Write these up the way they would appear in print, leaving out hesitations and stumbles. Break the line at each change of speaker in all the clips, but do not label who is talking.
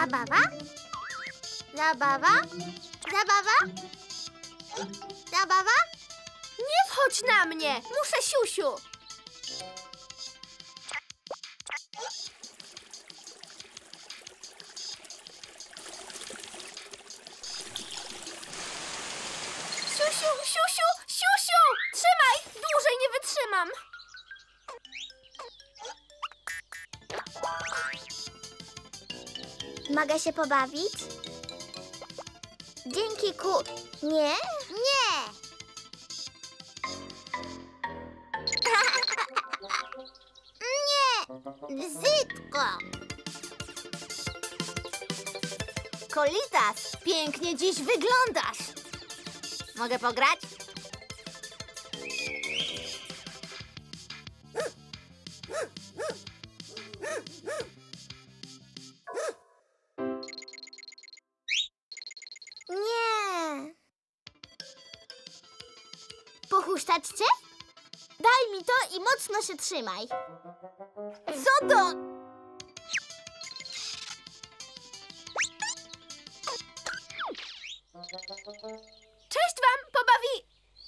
Zabawa? Zabawa? Zabawa? Zabawa?
Nie wchodź na mnie! Muszę siusiu! Siusiu, siusiu, siusiu! Trzymaj! Dłużej nie wytrzymam!
Mogę się pobawić? Dzięki Nie? Nie! Nie! Brzydko!
Kolitas, pięknie dziś wyglądasz! Mogę pograć?
Nie! Pochusztać cię? Daj mi to i mocno się trzymaj.
Co to? Cześć wam, pobawi...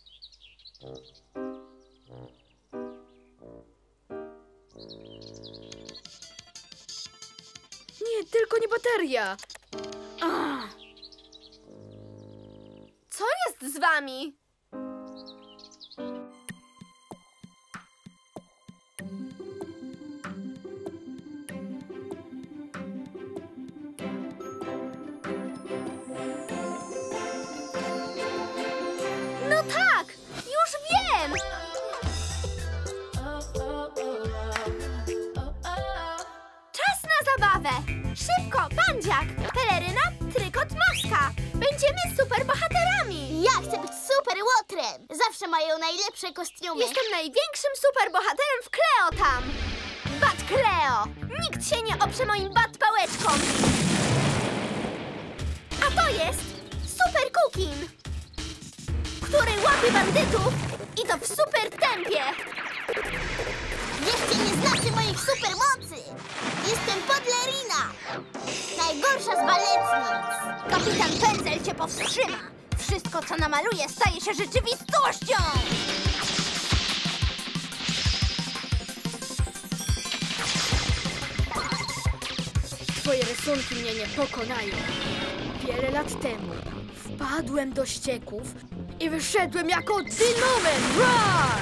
Nie, tylko nie bateria.
Ach. Co jest z wami? No tak, już wiem! Czas na zabawę! Szybko, bandziak, peleryna, trykot, maska! Będziemy superbohaterami!
Ja chcę być super łotrem! Zawsze mają najlepsze kostiumy.
Jestem największym superbohaterem w Cleo tam! Bat Cleo! Nikt się nie oprze moim bat pałeczkom! A to jest Super Cookin, który łapie bandytów i to w super tempie!
Jeszcze nie znacie moich supermocy! Jestem Podlerina! Najgorsza z baletnic!
Kapitan Pędzel cię powstrzyma! Wszystko, co namaluje, staje się rzeczywistością!
Twoje rysunki mnie nie pokonają. Wiele lat temu wpadłem do ścieków i wyszedłem jako Dinoman! Roar!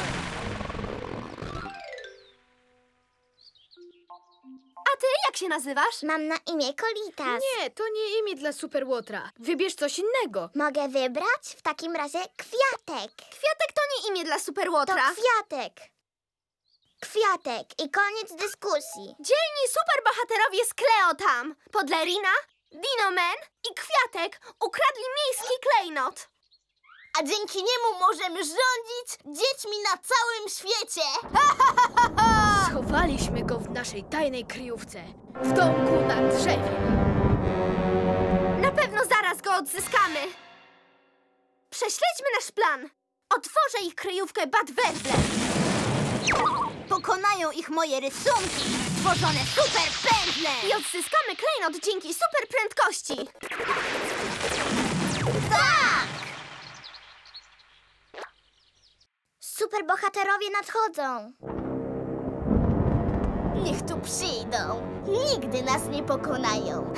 A ty jak się nazywasz?
Mam na imię Kolitas.
Nie, to nie imię dla Superłotra. Wybierz coś innego.
Mogę wybrać? W takim razie Kwiatek.
Kwiatek to nie imię dla
To
Superłotra.
Kwiatek. Kwiatek i koniec dyskusji.
Dzielni superbohaterowie z Cleo tam! Podlerina, Dinoman i Kwiatek ukradli miejski klejnot.
A dzięki niemu możemy rządzić dziećmi na całym świecie.
Schowaliśmy go w naszej tajnej kryjówce. W domku na drzewie.
Na pewno zaraz go odzyskamy. Prześledźmy nasz plan. Otworzę ich kryjówkę Bad Werble. Pokonają ich moje rysunki, stworzone super pędzle. I odzyskamy klejnot dzięki super prędkości.
Tak! Superbohaterowie nadchodzą. Niech tu przyjdą. Nigdy nas nie pokonają.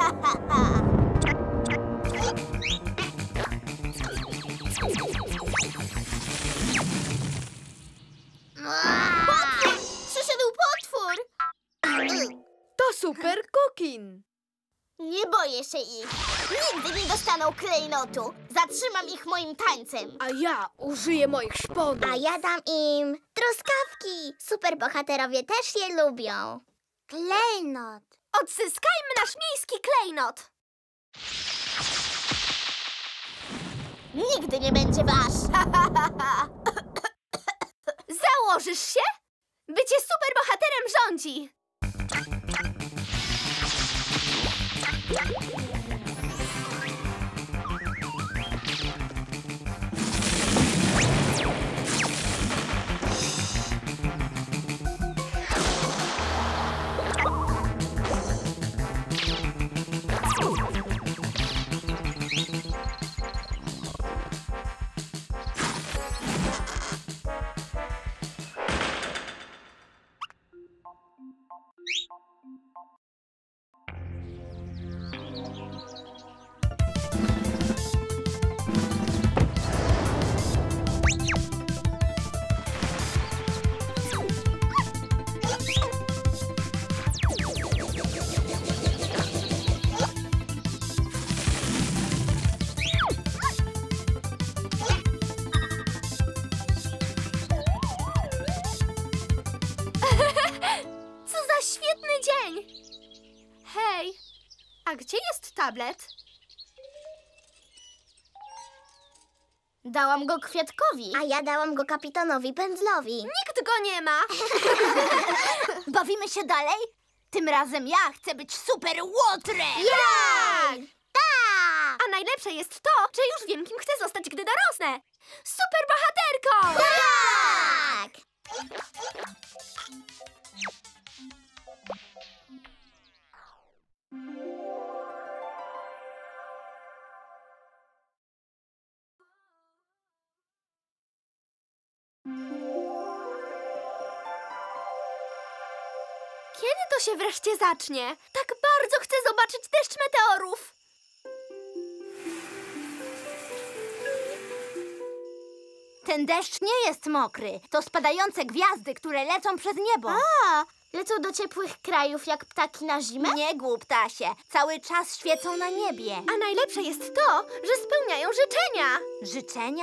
Potwór! Przyszedł potwór!
To Super Cookin.
Nie boję się ich. Nigdy nie dostaną klejnotu. Zatrzymam ich moim tańcem.
A ja użyję moich szponów.
A ja dam im truskawki. Superbohaterowie też je lubią. Klejnot.
Odzyskajmy nasz miejski klejnot.
Nigdy nie będzie wasz.
Założysz się? Bycie superbohaterem rządzi. A gdzie jest tablet?
Dałam go Kwiatkowi. A ja dałam go kapitanowi Pędzlowi.
Nikt go nie ma.
Bawimy się dalej? Tym razem ja chcę być super łotrem!
Jak?
Tak!
A najlepsze jest to, że już wiem, kim chcę zostać, gdy dorosnę. Super bohaterką!
Tak!
Kiedy to się wreszcie zacznie? Tak bardzo chcę zobaczyć deszcz meteorów.
Ten deszcz nie jest mokry. To spadające gwiazdy, które lecą przez niebo. A, lecą do ciepłych krajów jak ptaki na zimę? Nie, głuptasie. Cały czas świecą na niebie.
A najlepsze jest to, że spełniają życzenia.
Życzenia?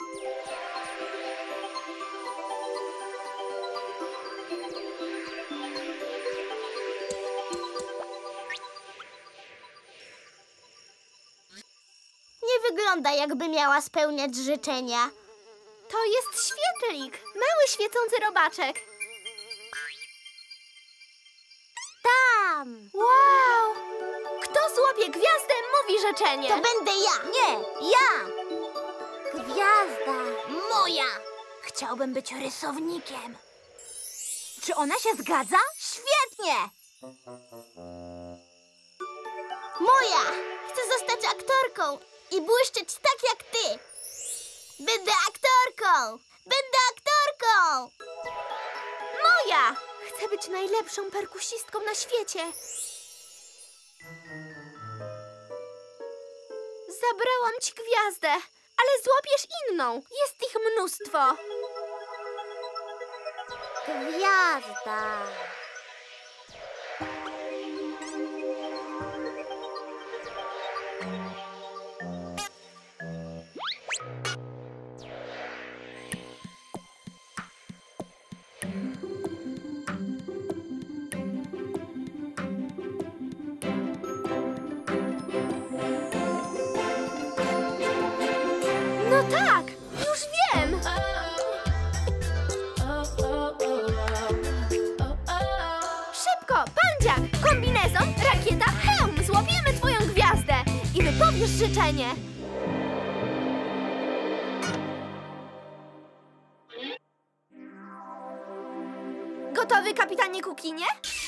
Nie wygląda, jakby miała spełniać życzenia.
To jest świetlik. Mały świecący robaczek.
Tam!
Wow! Kto złapie gwiazdę, mówi życzenie.
To będę ja! Nie, ja! Gwiazda! Moja! Chciałbym być rysownikiem. Czy ona się zgadza? Świetnie! Moja! Chcę zostać aktorką i błyszczeć tak jak ty. Będę aktorką! Będę aktorką!
Moja! Chcę być najlepszą perkusistką na świecie. Zabrałam ci gwiazdę, ale złapiesz inną. Jest ich mnóstwo.
Gwiazda!
No tak, już wiem. Szybko, pandziak, kombinezon, rakieta, hełm. Złapiemy twoją gwiazdę i wypowiesz życzenie. Gotowy, kapitanie Kukinie?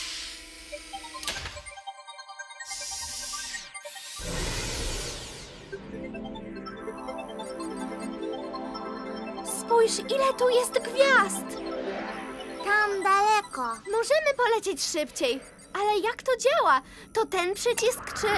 Spójrz, ile tu jest gwiazd!
Tam daleko.
Możemy polecieć szybciej, ale jak to działa? To ten przycisk czy...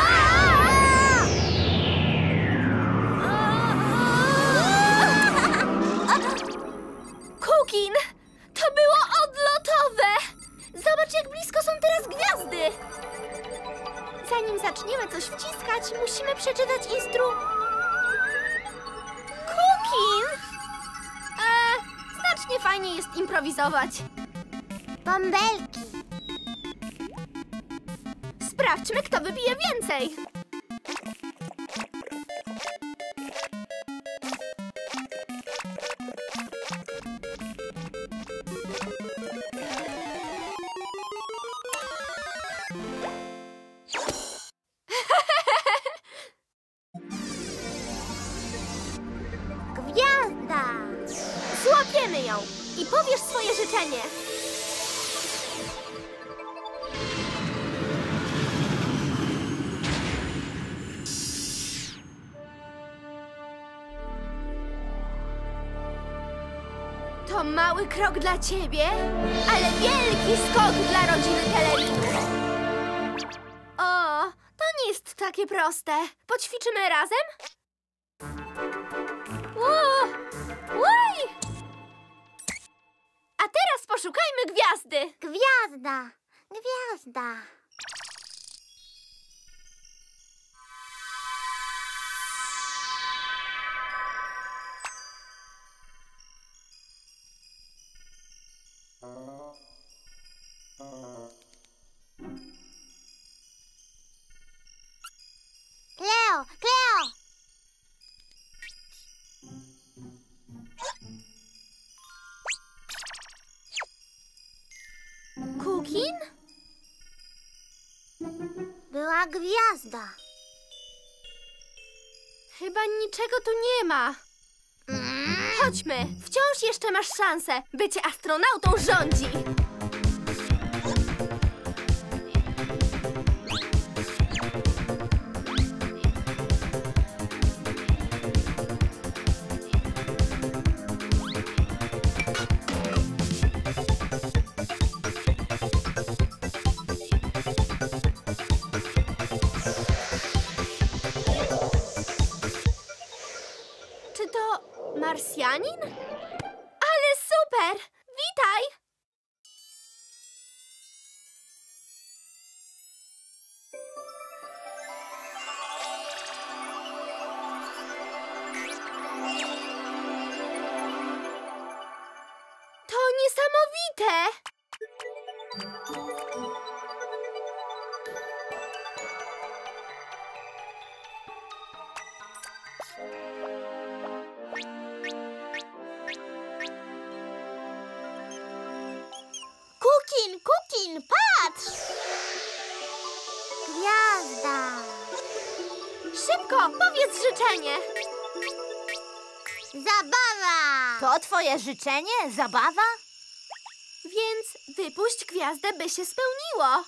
Kukin! To było odlotowe! Zobacz, jak blisko są teraz gwiazdy! Zanim zaczniemy coś wciskać, musimy przeczytać Kukin! Znacznie fajniej jest improwizować.
Bąbelki.
Sprawdźmy, kto wybije więcej.
Gwiazda!
Złapiemy ją i powiesz swoje życzenie. To mały krok dla ciebie, ale wielki skok dla rodziny Telerinu. O, to nie jest takie proste. Poćwiczymy razem? Oj! A teraz poszukajmy gwiazdy.
Gwiazda! Gwiazda!
Kukin?
Była gwiazda.
Chyba niczego tu nie ma. Chodźmy, wciąż jeszcze masz szansę. Bycie astronautą rządzi. Czy to Marsjanin? Ale super! Witaj! To niesamowite!
Kukin, patrz! Gwiazda.
Szybko, powiedz życzenie!
Zabawa! To twoje życzenie? Zabawa?
Więc wypuść gwiazdę, by się spełniło.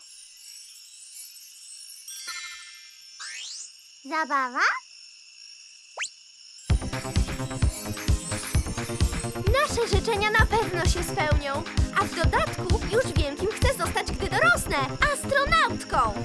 Zabawa?
Nasze życzenia na pewno się spełnią. A w dodatku już wiem, kim chcę zostać, gdy dorosnę. Astronautką!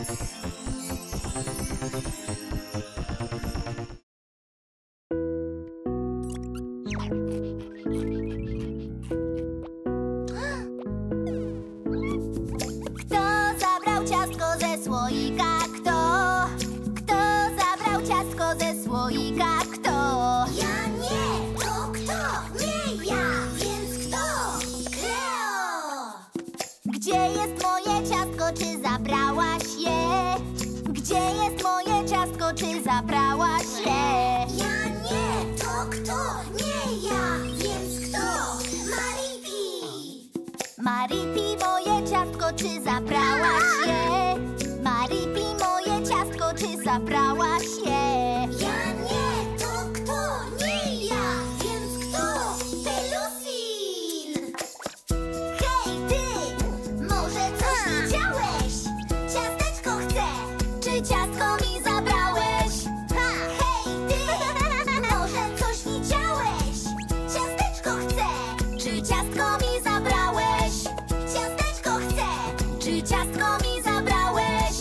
Kto zabrał ciastko ze słoika? Kto? Kto zabrał ciastko ze słoika? Kto? Ja nie! To kto? Nie ja! Więc kto? Kleo! Gdzie jest moje ciastko? Czy zabrałaś je? Gdzie jest moje ciastko? Czy zabrałaś je? Ja nie! To kto? Nie ja! Więc kto? Maripi! Maripi, moje ciastko, czy zabrałaś je? Maripi, moje ciastko, czy zabrałaś je? Ja nie, to kto? Nie ja, więc kto? Pelusin! Hej ty, może coś widziałeś? Ciasteczko chcę, czy ciastko mi zabrałeś? Ha, hej ty, może coś widziałeś? Ciasteczko chcę, czy ciastko mi zabrałeś? Ciasteczko chcę, czy ciastko mi zabrałeś?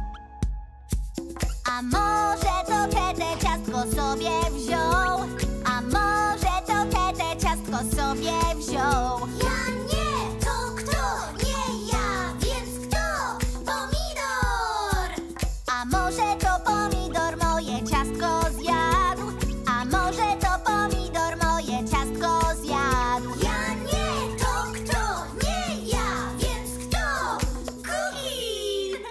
A może to te ciastko sobie wziął? A może to te ciastko sobie wziął? Ja nie, to kto? Nie ja, więc kto? Pomidor! A może to pomidor moje ciastko zjadł? A może to pomidor moje ciastko zjadł? Ja nie, to kto? Nie ja, więc kto? Kukin!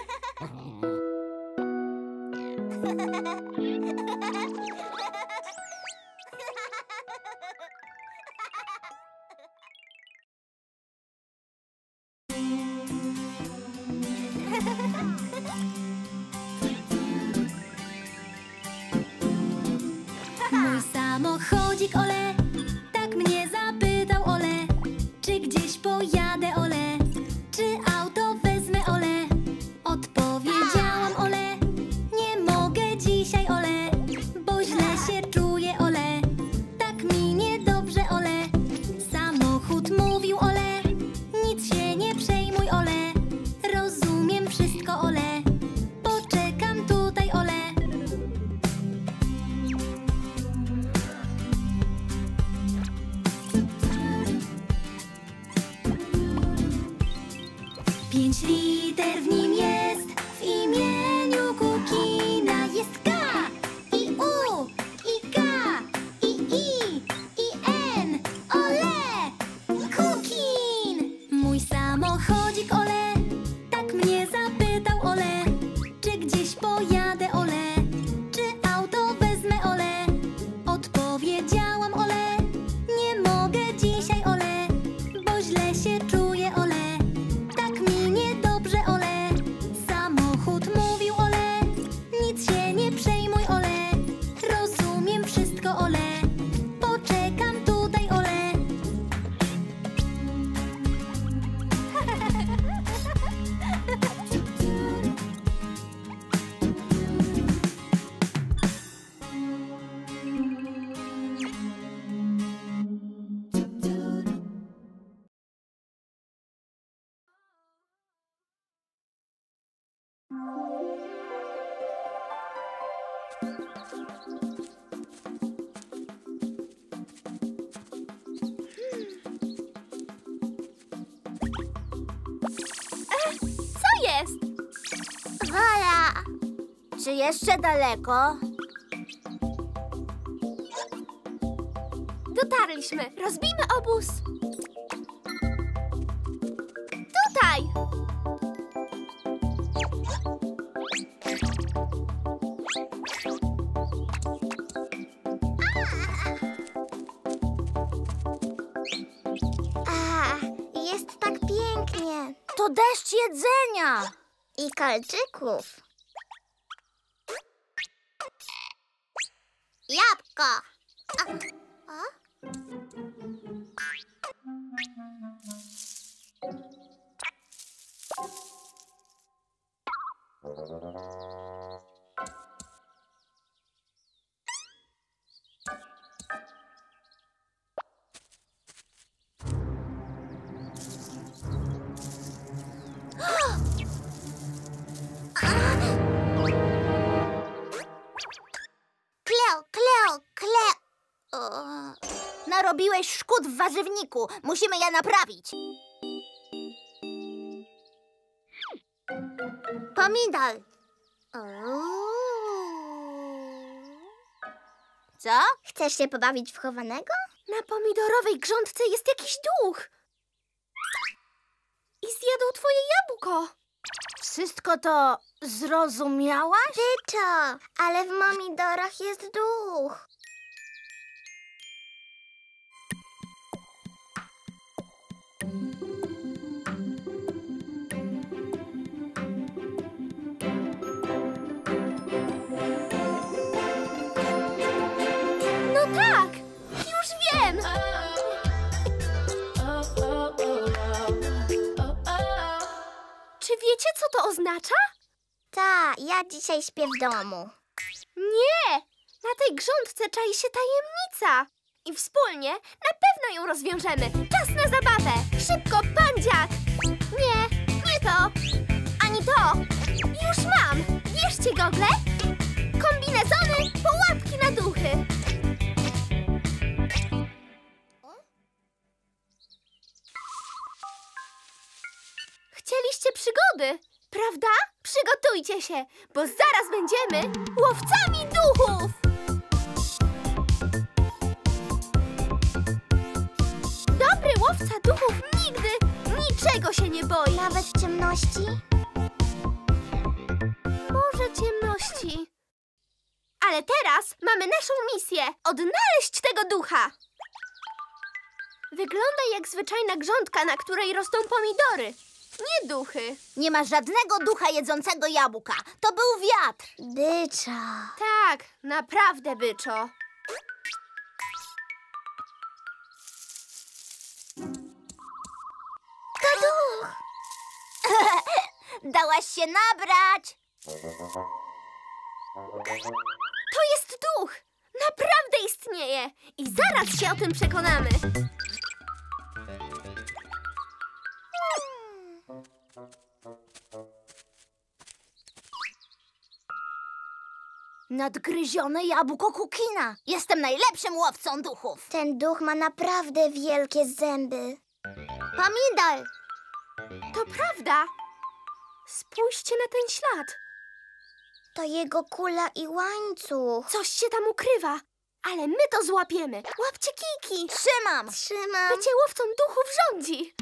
Mój samochodzik ole, tak mnie zapytał ole, czy gdzieś pojadę ole, czy auto wezmę ole. Odpowiedziałam ole, nie mogę dzisiaj ole, bo źle się czuję ole, tak mi niedobrze ole. Samochód mówił ole, nic się nie przejmuj ole, rozumiem wszystko ole, poczekam tutaj ole. 5 liter w nim jest, w imieniu Kukina jest K, i U, i K, i N, ole, Kukin! Mój samochodzik ole, tak mnie zapytał ole, czy gdzieś pojadę ole, czy auto wezmę ole. Odpowiedziałam ole, nie mogę dzisiaj ole, bo źle się czuję ole, tak mi
Czy jeszcze daleko?
Dotarliśmy. Rozbijmy obóz. Tutaj!
Jest tak pięknie. To deszcz jedzenia. I kolczyków. Jabłko. Kleo. Narobiłeś szkód w warzywniku. Musimy je naprawić. Pomidor. Co? Chcesz się pobawić w chowanego?
Na pomidorowej grządce jest jakiś duch. I zjadł twoje jabłko.
Wszystko to zrozumiałaś? Tyczo, ale w pomidorach jest duch.
No tak, już wiem. Czy wiecie, co to oznacza?
Ta, ja dzisiaj śpię w domu.
Nie! Na tej grządce czai się tajemnica. I wspólnie na pewno ją rozwiążemy. Czas na zabawę! Szybko, pan dziad! Nie to! Ani to! Już mam! Bierzcie gogle! Kombinezony, pułapki na duchy! Chcieliście przygody, prawda? Przygotujcie się, bo zaraz będziemy łowcami duchów! Dobry łowca duchów nigdy niczego się nie boi.
Nawet w ciemności?
Może ciemności. Ale teraz mamy naszą misję. Odnaleźć tego ducha. Wygląda jak zwyczajna grządka, na której rosną pomidory. Nie duchy.
Nie ma żadnego ducha jedzącego jabłka. To był wiatr. Byczo.
Tak, naprawdę, byczo.
To duch. Dałaś się nabrać.
To jest duch. Naprawdę istnieje. I zaraz się o tym przekonamy.
Nadgryzione jabłko Kukina. Jestem najlepszym łowcą duchów. Ten duch ma naprawdę wielkie zęby. Pomidor.
To prawda. Spójrzcie na ten ślad.
To jego kula i łańcuch.
Coś się tam ukrywa. Ale my to złapiemy. Łapcie kijki.
Trzymam.
Bycie łowcą duchów rządzi.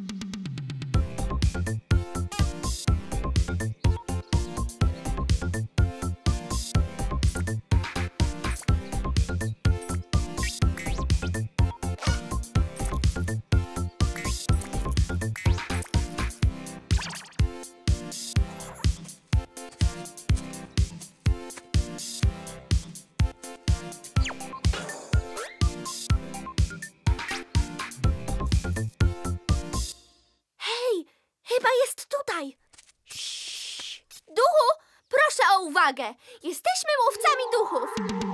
Chyba jest tutaj. Duchu, proszę o uwagę. Jesteśmy łowcami duchów.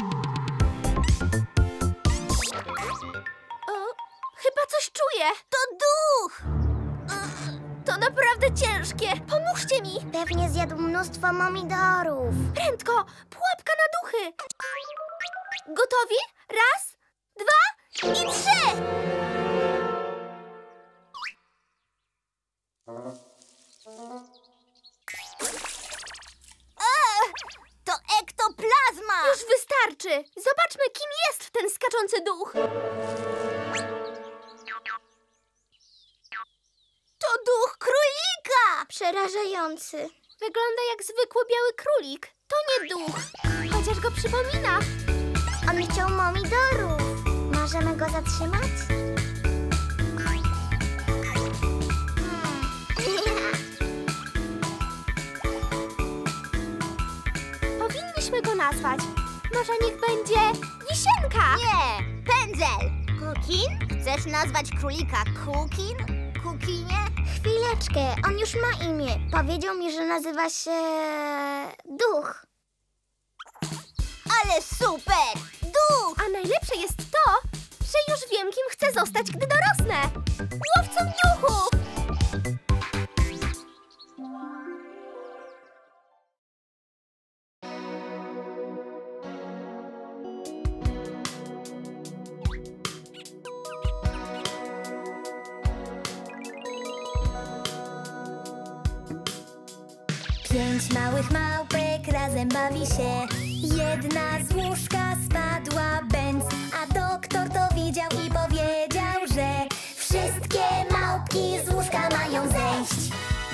Chyba coś czuję.
To duch.
To naprawdę ciężkie. Pomóżcie mi.
Pewnie zjadł mnóstwo pomidorów.
Prędko, pułapka na duchy. Gotowi? Raz, dwa i trzy.
To
przerażający. Wygląda jak zwykły biały królik. To nie duch, chociaż go przypomina. On chciał pomidorów. Możemy go zatrzymać? Powinniśmy go nazwać. Może niech będzie Wisienka.
Nie, Pędzel. Kukin? Chcesz nazwać królika Kukin? Kukinie?
Chwileczkę, on już ma imię. Powiedział mi, że nazywa się... Duch.
Ale super! Duch!
A najlepsze jest to, że już wiem, kim chcę zostać, gdy dorosnę. Łowcą duchów!
Pięć małych małpek razem bawi się. Jedna z łóżka spadła bęc, a doktor to widział i powiedział, że wszystkie małpki z łóżka mają zejść.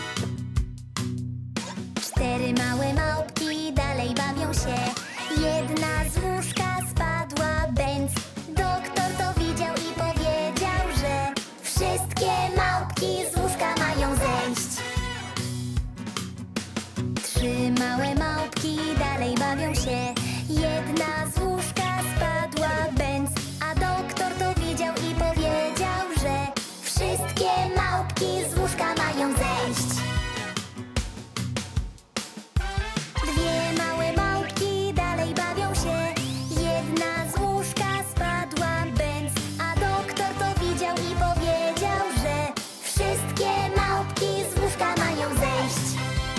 Cztery małe małpki dalej bawią się. Jedna z łóżka spadła bęc, doktor to widział i powiedział, że wszystkie małpki z łóżka mają zejść. Trzy małe małpki dalej bawią się. Jedna z łóżka spadła bęc, a doktor to widział i powiedział, że wszystkie małpki z łóżka mają zejść. Dwie małe małpki dalej bawią się. Jedna z łóżka spadła bęc, a doktor to widział i powiedział, że wszystkie małpki z łóżka mają zejść.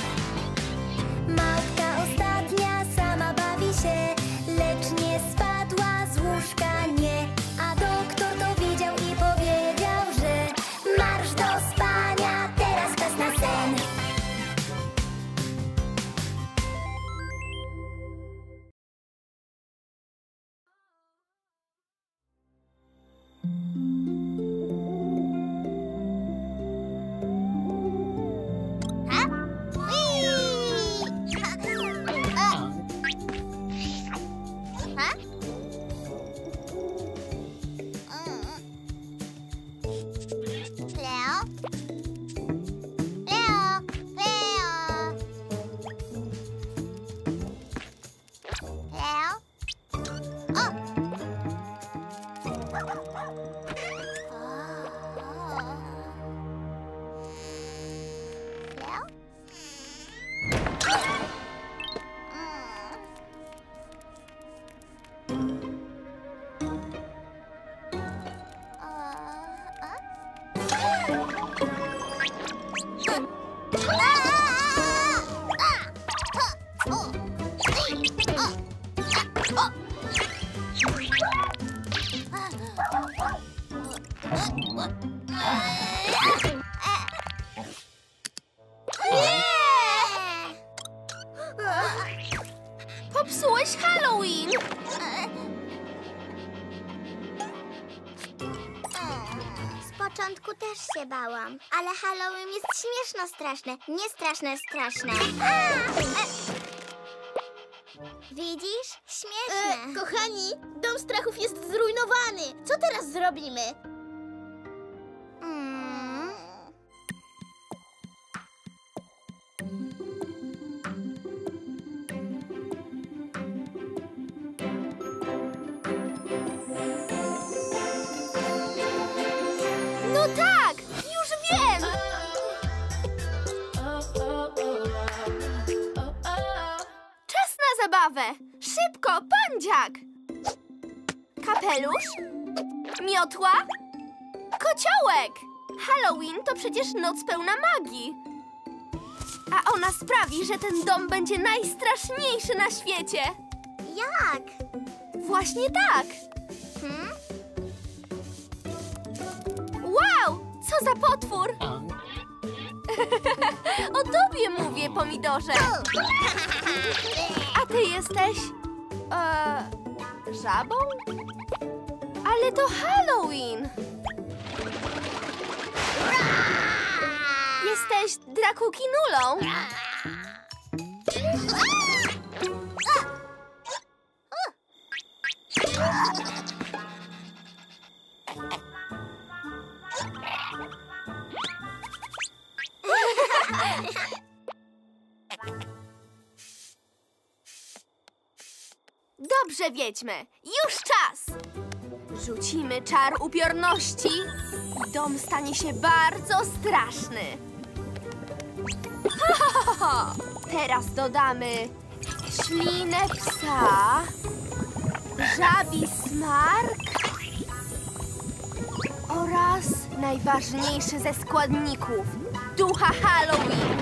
Małpka ostatnia sama bawi się, lecz nie spadła z łóżka, nie. A doktor to widział i powiedział, że marsz do spania, teraz czas na sen.
Leo? Leo? Leo? Leo? O! Leo?
Popsułeś Halloween!
Z początku też się bałam, ale Halloween jest śmieszno straszne, nie straszne straszne. Widzisz? Śmieszne.
Kochani, dom strachów jest zrujnowany. Co teraz zrobimy? No tak, już wiem! Czas na zabawę! Szybko, pandziak! Kapelusz? Miotła? Kociołek! Halloween to przecież noc pełna magii. A ona sprawi, że ten dom będzie najstraszniejszy na świecie.
Jak?
Właśnie tak! Wow! Co za potwór! O tobie mówię, pomidorze! A ty jesteś... żabą? Ale to Halloween! Jesteś jesteś Drakukinulą. Dobrze, wiedźmy. Już czas. Rzucimy czar upiorności i dom stanie się bardzo straszny. Ha, ha, ha, ha. Teraz dodamy ślinę psa, żabi smark oraz najważniejszy ze składników, ducha Halloween.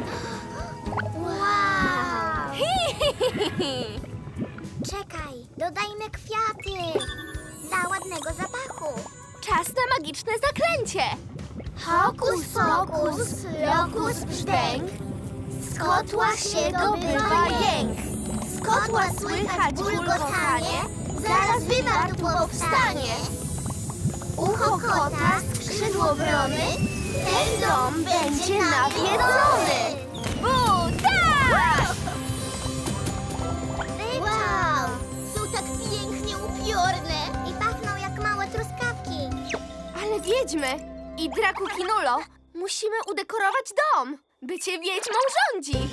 Wow!
Hi, hi, hi, hi.
Czekaj, dodajmy kwiaty. Dla ładnego zapachu.
Czas na magiczne zaklęcie.
Hokus pokus, lokus brzdęk. Z kotła się dobywa jęk. Z kotła słychać bulgotanie. Zaraz wywar tu powstanie. Ucho kota, skrzydło wrony. Ten dom będzie nawiedzony.
Tak!
Wow! Są tak pięknie upiorne. I pachną jak małe truskawki.
Ale wiedźmy i Drakukinulo, musimy udekorować dom. Bycie wiedźmą rządzi.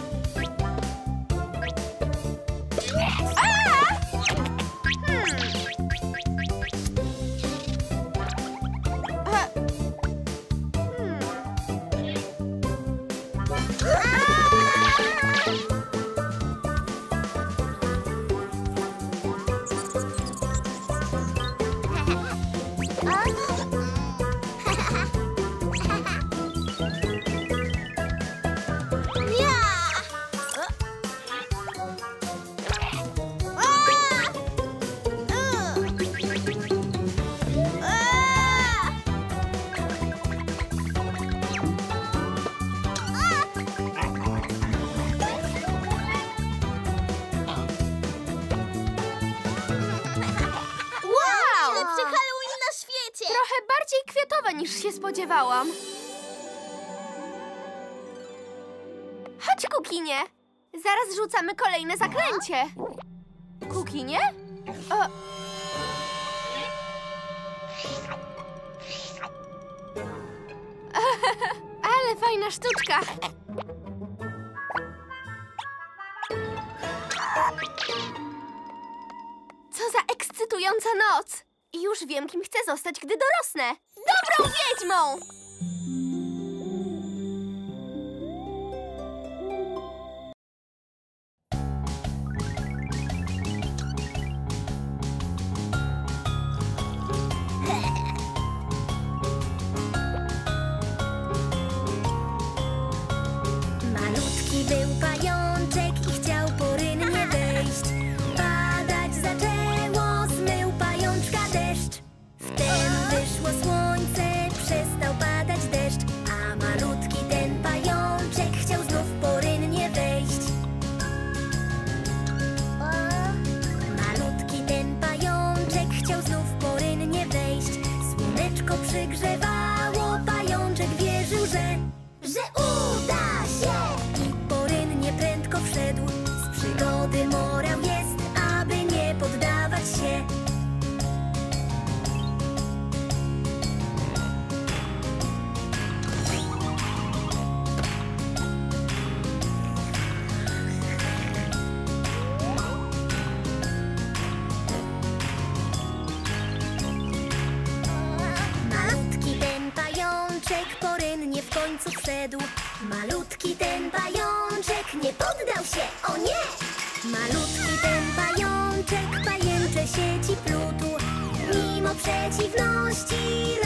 A! Trochę bardziej kwiatowe niż się spodziewałam. Chodź, Kukinie. Zaraz rzucamy kolejne zaklęcie. Kukinie? Ale fajna sztuczka. Co za ekscytująca noc. I już wiem, kim chcę zostać, gdy dorosnę. Dobrą wiedźmą!
Malutki był pajączek i chciał porynnie wejść. Padać zaczęło, zmył pajączka deszcz. Wtem wyszło słońce, przestał padać deszcz. A malutki ten pajączek chciał znów porynnie wejść. Malutki ten pajączek chciał znów porynnie wejść. Słoneczko przygrzewało, pajączek wierzył, że uda się. I porynnie prędko wszedł. Z przygody morał jest, aby nie poddawać się. Malutki ten pajączek porynnie w końcu wszedł. Malutki ten pajączek nie poddał się, o nie! Malutki ten pajączek pajęcze sieci plutł. Mimo przeciwności